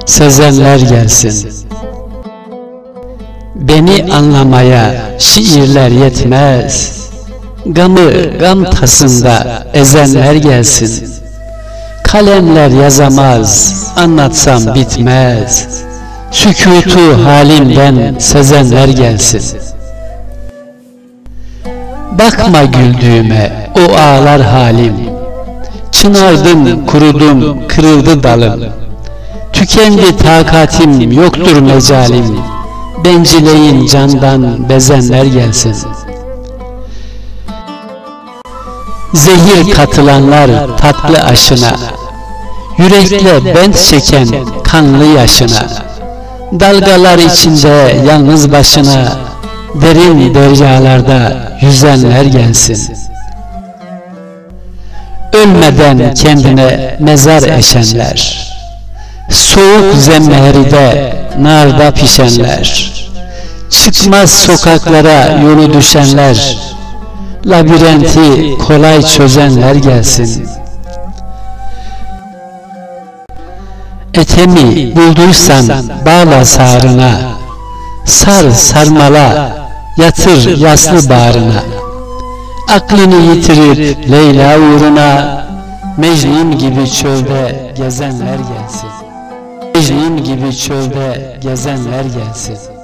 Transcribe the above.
sezenler gelsin. Beni anlamaya şiirler yetmez, gamı gam tasında ezenler gelsin. Kalemler yazamaz, anlatsam bitmez, sükutu halimden sezenler gelsin. Bakma güldüğüme, o ağlar halim, çınardım, kurudum, kırıldı dalım. Tükendi takatim, yoktur mecalim, bencileyin candan bezenler gelsin. Zehir katılanlar tatlı aşına, yürekle bent çeken kanlı yaşına, dalgalar içinde yalnız başına, derin deryalarda yüzenler gelsin. Ölmeden kendine mezar eşenler, soğuk zemheride narda pişenler, çıkmaz sokaklara yolu düşenler, labirenti kolay çözenler gelsin. Etemi bulduysan bağla sağrına, sar sarmala, yatır yaslı bağrına. Aklını yitirip Leyla uğruna, Mecnun gibi çölde gezenler gelsin. Mecnun gibi çölde gezenler gelsin.